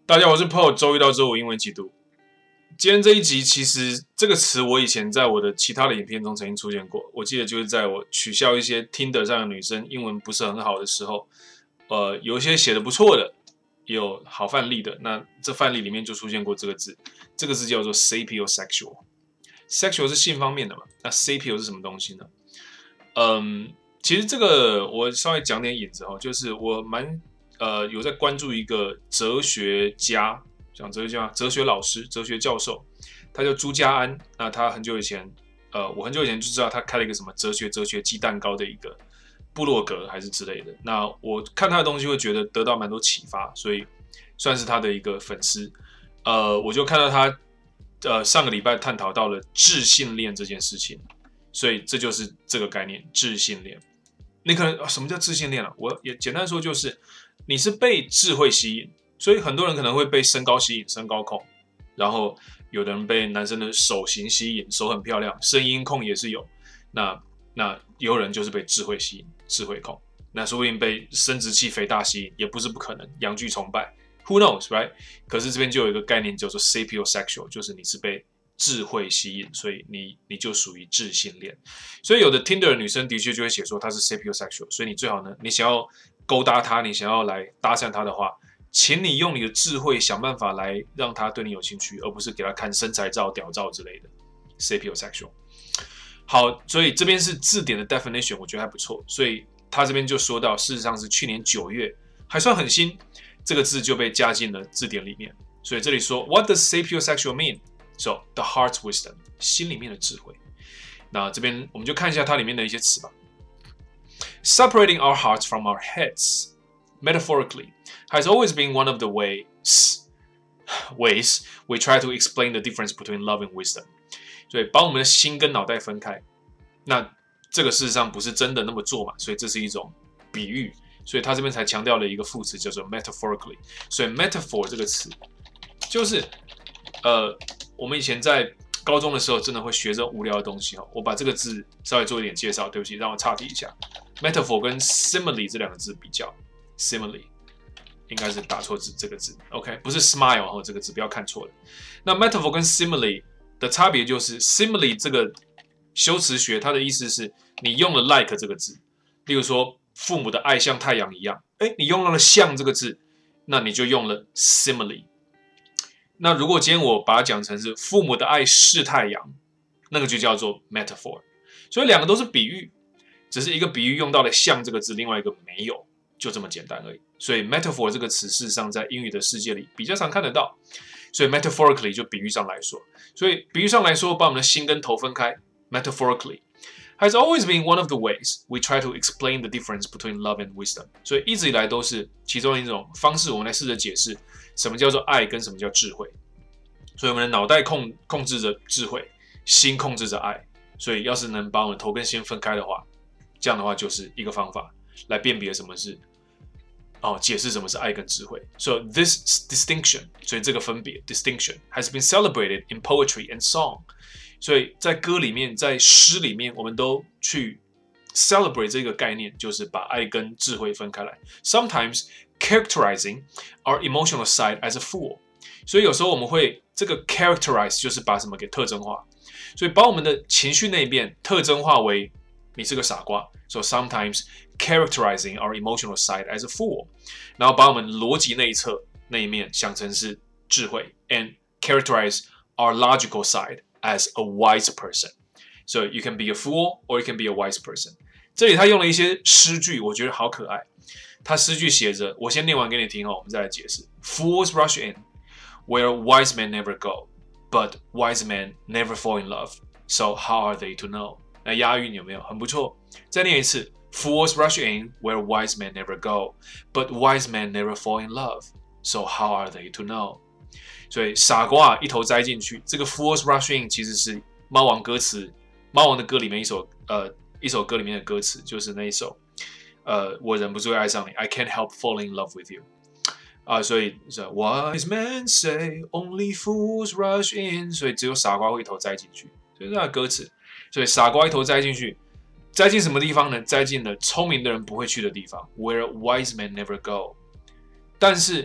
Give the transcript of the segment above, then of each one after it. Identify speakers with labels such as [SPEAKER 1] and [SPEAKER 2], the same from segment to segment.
[SPEAKER 1] 大家好，我是 Paul， 周一到周五英文一起读。今天这一集，其实这个词我以前在我的其他的影片中曾经出现过。我记得就是在我取笑一些 Tinder 上的女生英文不是很好的时候，有一些写的不错的，也有好范例的。那这范例里面就出现过这个字，这个字叫做 sapiosexual。sexual 是性方面的嘛？那 sapio 是什么东西呢？其实这个我稍微讲点引子哈，就是我有在关注一个哲学家，讲哲学家、哲学老师、哲学教授，他叫朱家安。那他很久以前，我很久以前就知道他开了一个什么哲学鸡蛋糕的一个部落格还是之类的。那我看他的东西会觉得得到蛮多启发，所以算是他的一个粉丝。我就看到他上个礼拜探讨到了智性恋这件事情，所以这就是这个概念，智性恋。你可能什么叫智性恋啊？我也简单说就是。你是被智慧吸引，所以很多人可能会被身高吸引，身高控，然后有的人被男生的手型吸引，手很漂亮，声音控也是有。那也有人就是被智慧吸引，智慧控。那说不定被生殖器肥大吸引，也不是不可能。阳具崇拜 ，Who knows, right？ 可是这边就有一个概念叫做 sapiosexual， 就是你是被智慧吸引，所以你就属于智性恋。所以有的 Tinder 的女生的确就会写说她是 sapiosexual， 所以你最好呢，你想要勾搭他，你想要来搭讪他的话，请你用你的智慧想办法来让他对你有兴趣，而不是给他看身材照、屌照之类的。sapiosexual。好，所以这边是字典的 definition， 我觉得还不错。所以他这边就说到，事实上是去年9月，还算很新，这个字就被加进了字典里面。所以这里说 ，What does sapiosexual mean? So the heart's wisdom， 心里面的智慧。那这边我们就看一下它里面的一些词吧。Separating our hearts from our heads, metaphorically, has always been one of the ways we try to explain the difference between love and wisdom. 所以把我们的心跟脑袋分开，那这个事实上不是真的那么做嘛，所以这是一种比喻，所以他这边才强调了一个副词叫做 metaphorically。所以 metaphor 这个词就是我们以前在高中的时候真的会学这种无聊的东西。我把这个字稍微做一点介绍，对不起，让我岔题一下。metaphor 跟 simile 这两个字比较 ，simile 应该是打错字这个字 ，OK， 不是 smile 这个字不要看错了。那 metaphor 跟 simile 的差别就是 simile 这个修辞学，它的意思是你用了 like 这个字，例如说父母的爱像太阳一样，你用了像这个字，那你就用了 simile。那如果今天我把它讲成是父母的爱是太阳，那个就叫做 metaphor。所以两个都是比喻，只是一个比喻用到了像这个字，另外一个没有，就这么简单而已。所以 metaphor 这个词事实上在英语的世界里比较常看得到。所以 metaphorically 就比喻上来说，所以比喻上来说，把我们的心跟头分开 metaphorically has always been one of the ways we try to explain the difference between love and wisdom。所以一直以来都是其中一种方式，我们来试着解释什么叫做爱跟什么叫智慧。所以我们的脑袋控制着智慧，心控制着爱。所以要是能把我们头跟心分开的话，这样的话就是一个方法来辨别什么是解释什么是爱跟智慧。So this distinction， 所以这个分别 distinction has been celebrated in poetry and song。所以在歌里面，在诗里面，我们都去 celebrate 这个概念，就是把爱跟智慧分开来。Sometimes characterizing our emotional side as a fool。所以有时候我们会这个 characterize 就是把什么给特征化，所以把我们的情绪那一边特征化为你是个傻瓜。So sometimes characterizing our emotional side as a fool， 然后把我们逻辑那一侧那一面想成是智慧 ，and characterize our logical side as a wise person. So you can be a fool or you can be a wise person. 这里他用了一些诗句，我觉得好可爱。他诗句写着，我先念完给你听我们再来解释。Fools rush in where wise men never go, but wise men never fall in love. So how are they to know? 那押韵有没有？很不错。再念一次。Fools rush in where wise men never go, but wise men never fall in love. So how are they to know? 所以傻瓜一头栽进去。这个 Fools rush in 其实是猫王歌词，猫王的歌里面一首歌里面的歌词，就是那一首我忍不住爱上你 I can't help falling in love with you。所以 wise men say only fools rush in， 所以只有傻瓜会一头栽进去，所以这歌词。所以傻瓜一头栽进去。栽进什么地方呢？栽进了聪明的人不会去的地方 ，where wise men never go。但是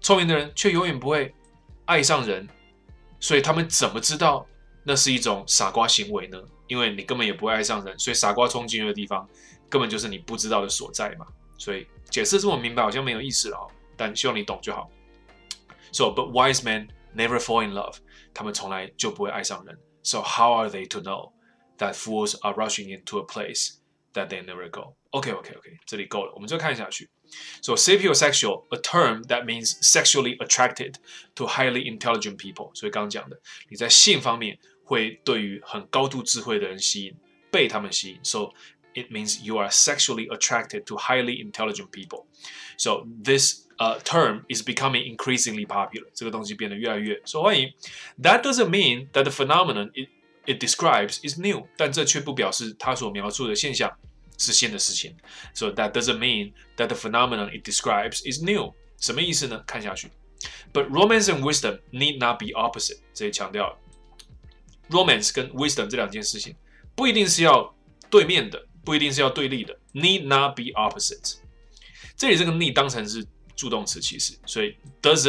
[SPEAKER 1] 聪明的人却永远不会爱上人，所以他们怎么知道那是一种傻瓜行为呢？因为你根本也不会爱上人，所以傻瓜冲进去的地方根本就是你不知道的所在嘛。所以解释这么明白好像没有意思了，但希望你懂就好。So, but wise men never fall in love. 他们从来就不会爱上人。So how are they to know that fools are rushing into a place that they never go? OK, 这里够了，我们就看下去。So sapiosexual, a term that means sexually attracted to highly intelligent people. 所以刚刚讲的，你在性方面会对于很高度智慧的人吸引，被他们吸引。So it means you are sexually attracted to highly intelligent people. So this term is becoming increasingly popular. 这个东西变得越来越受欢迎。That doesn't mean that the phenomenon it describes is new. 但这却不表示它所描述的现象是新的事情。So that doesn't mean that the phenomenon it describes is new. 什么意思呢？看下去。But romance and wisdom need not be opposite. 这里强调了 romance 跟 wisdom 这两件事情不一定是要对面的，不一定是要对立的。Need not be opposite. 这里这个 need 当成是助动词，其实，所以 does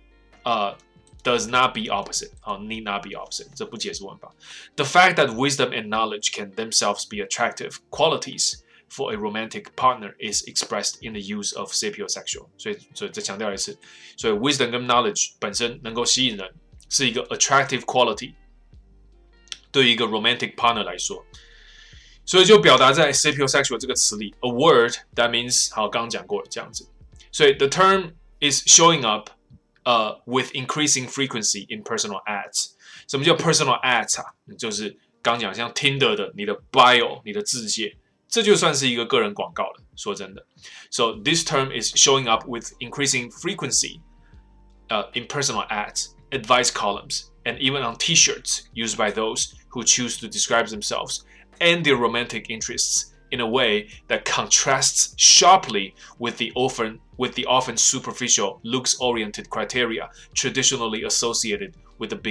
[SPEAKER 1] not be opposite. Need not be opposite. 这不解释文法。The fact that wisdom and knowledge can themselves be attractive qualities for a romantic partner is expressed in the use of sapiosexual. 所以再强调一次，所以 wisdom 跟 knowledge 本身能够吸引人，是一个 attractive quality。对于一个 romantic partner 来说，所以就表达在 sapiosexual 这个词里 ，a word that means 好，刚刚讲过了这样子。所以 the term is showing up with increasing frequency in personal ads. 什么叫 personal ads 啊？就是刚讲像 Tinder 的你的 bio 你的自介，这就算是一个个人广告了。说真的 ，so this term is showing up with increasing frequency in personal ads, advice columns, and even on T-shirts used by those who choose to describe themselves and their romantic interests in a way that contrasts sharply with the often superficial, looks-oriented criteria traditionally associated with the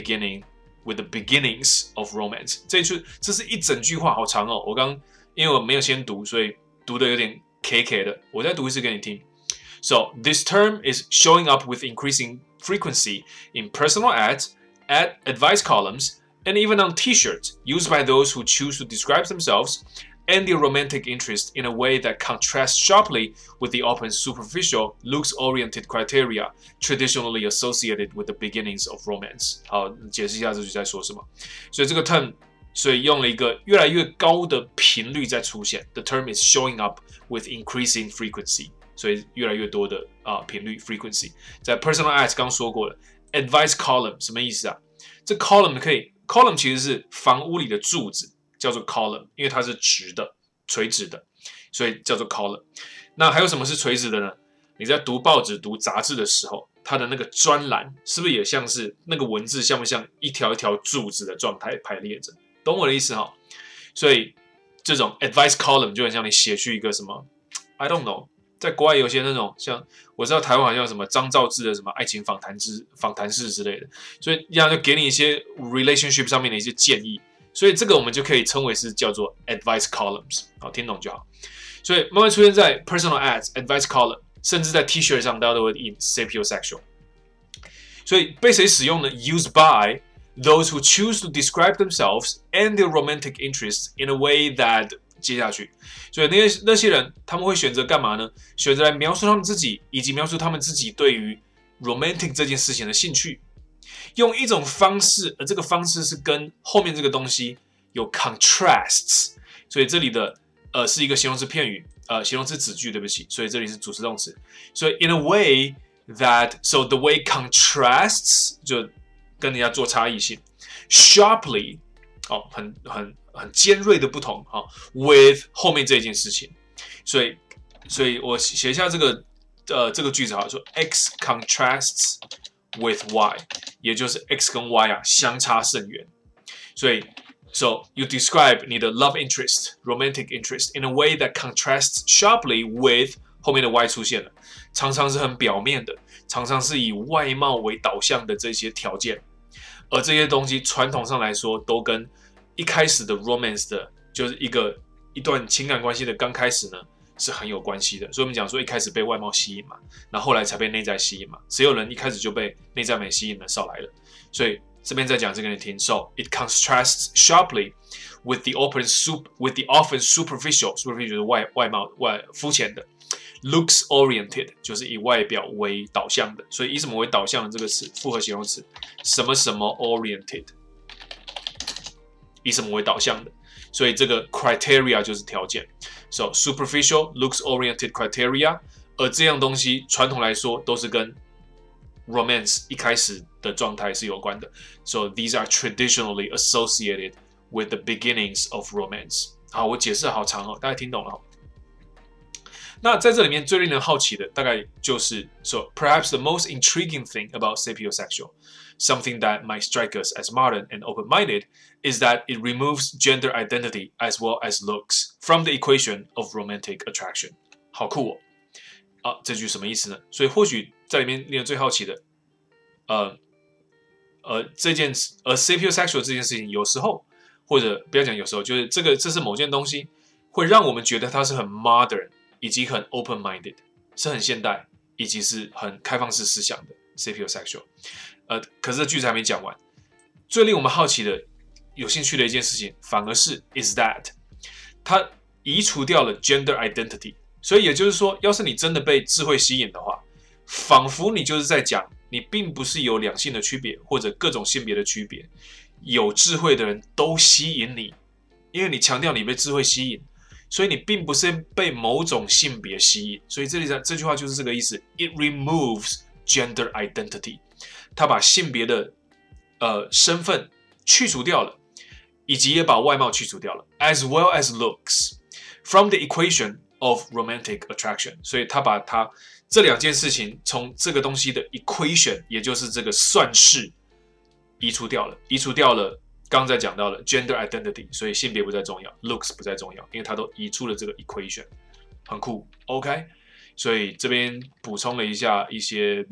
[SPEAKER 1] beginnings of romance. 这是一整句话，好长哦。我刚因为我没有先读，所以读的有点 K 的。我再读一次给你听。So this term is showing up with increasing frequency in personal ads, advice columns, and even on T-shirts used by those who choose to describe themselves and their romantic interest in a way that contrasts sharply with the often superficial, looks-oriented criteria traditionally associated with the beginnings of romance. 好，解释一下这句在说什么。所以这个 term， 所以用了一个越来越高的频率在出现。The term is showing up with increasing frequency， 所以越来越多的频率 frequency。在 personal ads 刚说过了 ，advice column 什么意思啊？这 column 可以 column 其实是房屋里的柱子。叫做 column， 因为它是直的、垂直的，所以叫做 column。那还有什么是垂直的呢？你在读报纸、读杂志的时候，它的那个专栏是不是也像是那个文字像不像一条一条柱子的状态排列着？懂我的意思哈？所以这种 advice column 就很像你写去一个什么 I don't know， 在国外有些那种像我知道台湾好像有什么张兆志的什么爱情访谈室之类的，所以一样就给你一些 relationship 上面的一些建议。所以这个我们就可以称为是叫做 advice columns， 好，听懂就好。所以慢慢出现在 personal ads、advice column， 甚至在 T-shirt 上，大家都会印 sapiosexual。所以被谁使用呢 ？Used by those who choose to describe themselves and their romantic interests in a way that 接下去，所以那些人他们会选择干嘛呢？选择来描述他们自己，以及描述他们自己对于 romantic 这件事情的兴趣。用一种方式，而这个方式是跟后面这个东西有 contrasts， 所以这里的是一个形容词片语，形容词子句，对不起，所以这里是主词动词。所以 in a way that so the way contrasts 就跟人家做差异性 ，sharply 很尖锐的不同with 后面这件事情，所以我写一下这个句子好，说 X contrasts with Y， 也就是 X 跟 Y 相差甚远。所以 ，so you describe 你的 love interest, romantic interest in a way that contrasts sharply with 后面的 Y 出现了，常常是很表面的，常常是以外貌为导向的这些条件，而这些东西传统上来说，都跟一开始的 romance 的，就是一段情感关系的刚开始呢， 是很有关系的。所以我们讲说一开始被外貌吸引嘛，那后来才被内在吸引嘛。谁有人一开始就被内在美吸引了，少来了。所以这边在讲这个你听 ，so it contrasts sharply with the often superficial 就是外貌肤浅的 looks oriented 就是以外表为导向的。所以以什么为导向的这个词复合形容词什么什么 oriented 以什么为导向的。所以这个 criteria 就是条件 ，so superficial looks oriented criteria， 而这样东西传统来说都是跟 romance 一开始的状态是有关的 ，so these are traditionally associated with the beginnings of romance。好，我解释好长哦，大家听懂了。那在这里面最令人好奇的，大概就是说 perhaps the most intriguing thing about sapiosexual。Something that might strike us as modern and open-minded is that it removes gender identity as well as looks from the equation of romantic attraction. 好酷哦！这句什么意思呢？所以或许在里面令人最好奇的，sapiosexual 这件事情，有时候或者不要讲有时候，就是这是某件东西会让我们觉得它是很 modern 以及很 open-minded， 是很现代以及是很开放式思想的 sapiosexual。可是这句子还没讲完，最令我们好奇的、有兴趣的一件事情，反而是 is that 它移除掉了 gender identity， 所以也就是说，要是你真的被智慧吸引的话，仿佛你就是在讲，你并不是有两性的区别或者各种性别的区别，有智慧的人都吸引你，因为你强调你被智慧吸引，所以你并不是被某种性别吸引，所以这句话就是这个意思 ，it removes gender identity。他把性别的身份去除掉了，以及也把外貌去除掉了 ，as well as looks from the equation of romantic attraction。所以他把他这两件事情从这个东西的 equation， 也就是这个算式移除掉了。刚才讲到了 gender identity， 所以性别不再重要 ，looks 不再重要，因为它都移出了这个 equation， 很酷 ，OK。所以这边补充了一下一些，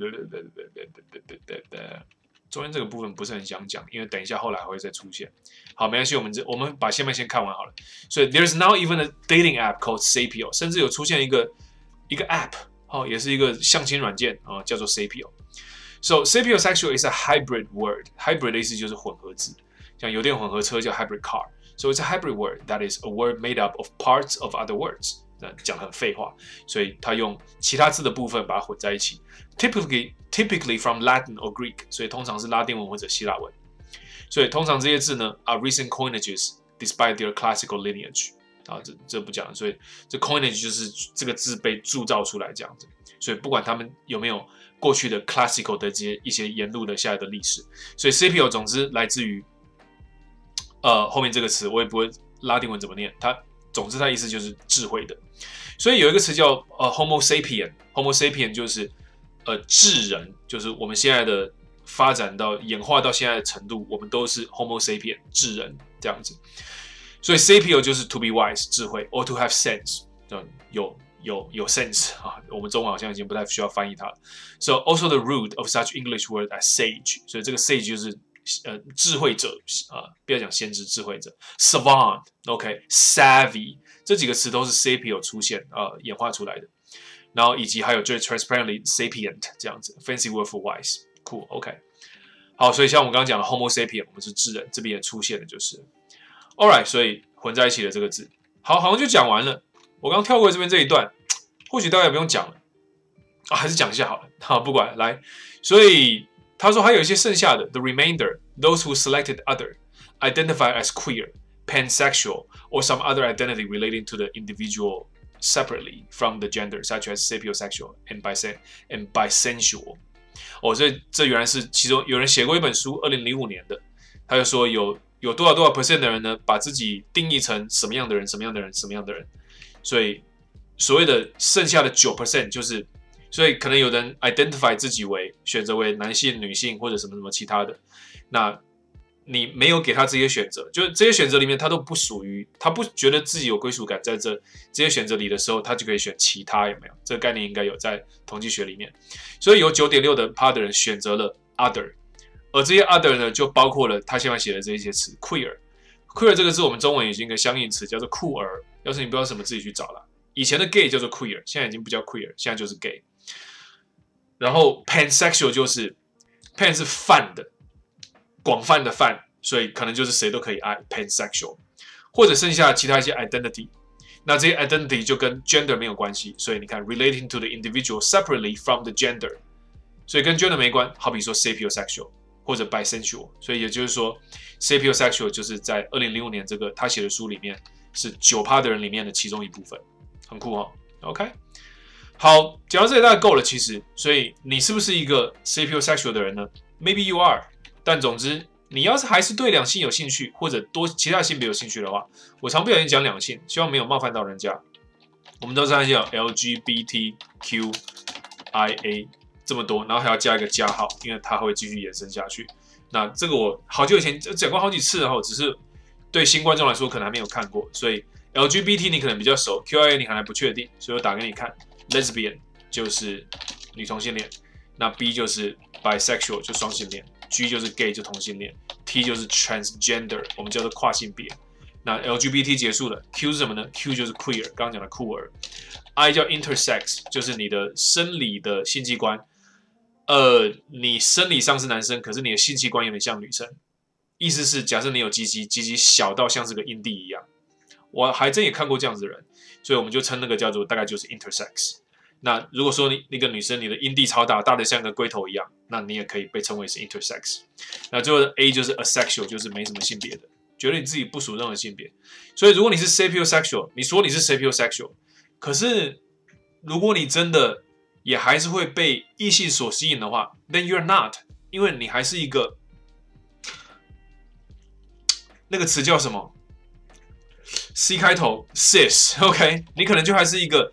[SPEAKER 1] 中间这个部分不是很想讲，因为等一下后来还会再出现。好，没关系，我们把下面先看完好了。所以 there's now even a dating app called Sapio， 甚至有出现一个 app， 也是一个相亲软件叫做 Sapio。So sapiosexual is a hybrid word，hybrid 的意思就是混合字，像油电混合车叫 hybrid car。So it's a hybrid word that is a word made up of parts of other words。讲得很废话，所以他用其他字的部分把它混在一起。Typically from Latin or Greek， 所以通常是拉丁文或者希腊文。所以通常这些字呢 are recent coinages despite their classical lineage。这不讲，所以这 coinage 就是这个字被铸造出来这样子。所以不管他们有没有过去的 classical 的一些沿路的下来的历史，所以 sapio 总之来自于后面这个词，我也不会拉丁文怎么念，总之它的意思就是智慧的。所以有一个词叫Homo sapien，Homo sapien 就是智人，就是我们现在的发展到演化到现在的程度，我们都是 Homo sapien 智人这样子。所以 sapio 就是 to be wise 智慧 ，or to have sense 有 sense 我们中文好像已经不太需要翻译它了。So also the root of such English word as sage， 所以这个 sage 就是智慧者不要讲先知，智慧者 savant，OK，savvy， 这几个词都是 sapio 出现演化出来的，然后以及还有最 transparently sapient 这样子 fancy word for wise， cool， OK， 好，所以像我们刚刚讲的 Homo sapien， 我们是智人，这边也出现的就是 ，alright， 所以混在一起的这个字，好像就讲完了。我刚跳过这边这一段，或许大家也不用讲了还是讲一下好了。好，不管来，所以。他说还有一些剩下的 the remainder, those who selected other, identify as queer, pansexual, or some other identity relating to the individual separately from the gender, such as sapiosexual and bisensual. 所以这原来是其中有人写过一本书，2005年的，他就说有多少 % 的人呢，把自己定义成什么样的人，什么样的人，什么样的人，所以所谓的剩下的 9% 就是。所以可能有人 identify 自己选择为男性、女性或者什么什么其他的，那你没有给他这些选择，就是这些选择里面他都不属于，他不觉得自己有归属感在这些选择里的时候，他就可以选其他，有没有？这个概念应该有在统计学里面。所以有 9.6% 的人选择了 other， 而这些 other 呢，就包括了他现在写的这些词 queer。queer 这个字我们中文已经有一个相应词叫做酷儿，要是你不知道什么自己去找了。 以前的 gay 叫做 queer， 现在已经不叫 queer， 现在就是 gay。然后 pansexual 就是 pan 是泛的，广泛的泛，所以可能就是谁都可以爱 pansexual， 或者剩下其他一些 identity。那这些 identity 就跟 gender 没有关系，所以你看 relating to the individual separately from the gender， 所以跟 gender 没关。好比说 sapiosexual 或者 bisexual， 所以也就是说 sapiosexual 就是在2005年这个他写的书里面是 9% 的人里面的其中一部分，很酷哦。OK， 好，讲到这里大概够了，其实，所以你是不是一个 sapiosexual 的人呢 ？Maybe you are， 但总之。你要是还是对两性有兴趣，或者多其他性别有兴趣的话，我常不小心讲两性，希望没有冒犯到人家。我们都是按照 LGBTQIA 这么多，然后还要加一个加号，因为它会继续延伸下去。那这个我好久以前讲过好几次，然后只是对新观众来说可能还没有看过，所以 LGBT 你可能比较熟 ，QIA 你可能还不确定，所以我打给你看 ，Lesbian 就是女同性恋，那 B 就是 bisexual 就双性恋。G 就是 gay 就同性恋 ，T 就是 transgender 我们叫做跨性别。那 LGBT 结束了 ，Q 是什么呢 ？Q 就是 queer， 刚刚讲的酷儿。I 叫 intersex， 就是你的生理的性器官，你生理上是男生，可是你的性器官有点像女生。意思是，假设你有鸡鸡，鸡鸡小到像是个阴蒂一样，我还真也看过这样子的人，所以我们就称那个叫做大概就是 intersex。那如果说你那个女生你的阴蒂超大，大的像个龟头一样，那你也可以被称为是 intersex。那最后的 A 就是 asexual， 就是没什么性别的，觉得你自己不属任何性别。所以如果你是 sapiosexual， 你说你是 sapiosexual， 可是如果你真的也还是会被异性所吸引的话 ，then you're not， 因为你还是一个那个词叫什么 ？C 开头 cis，OK， 你可能就还是一个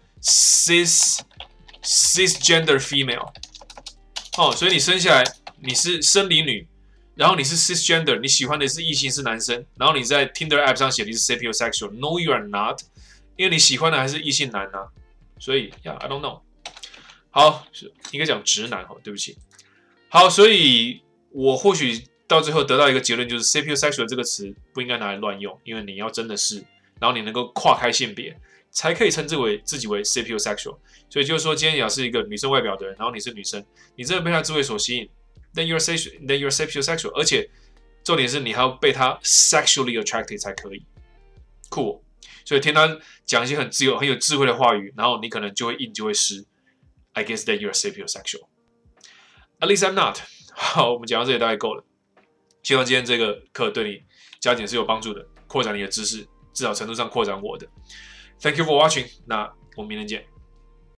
[SPEAKER 1] cisgender female， 所以你生下来你是生理女，然后你是 cisgender， 你喜欢的是异性是男生，然后你在 Tinder app 上写的是 sapiosexual，No you are not， 因为你喜欢的还是异性男啊，所以 I don't know， 好，应该讲直男对不起，好，所以我或许到最后得到一个结论，就是 sapiosexual 这个词不应该拿来乱用，因为你要真的是，然后你能够跨开性别。才可以称之为自己为 sapiosexual， 所以就是说，今天你要是一个女生外表的人，然后你是女生，你真的被她智慧所吸引 ，then you're sapiosexual， 而且重点是你还要被她 sexually attracted 才可以，酷。所以听她讲一些很有智慧的话语，然后你可能就会硬就会湿 ，I guess that you're sapiosexual。At least I'm not。好，我们讲到这里大概够了，希望今天这个课对你加减是有帮助的，扩展你的知识，至少程度上扩展我的。Thank you for watching， 那我们明天见。